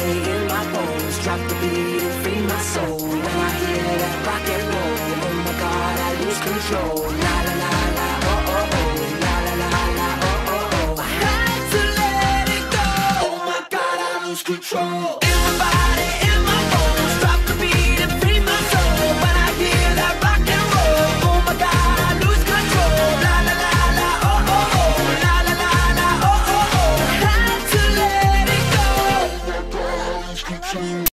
body in my bones. Drop the beat and free my soul. When I hear that rock and roll, oh my God, I lose control. La la la la, oh oh oh. La la la la, oh oh oh. I had to let it go. Oh my God, I lose control. In my body, in my bones.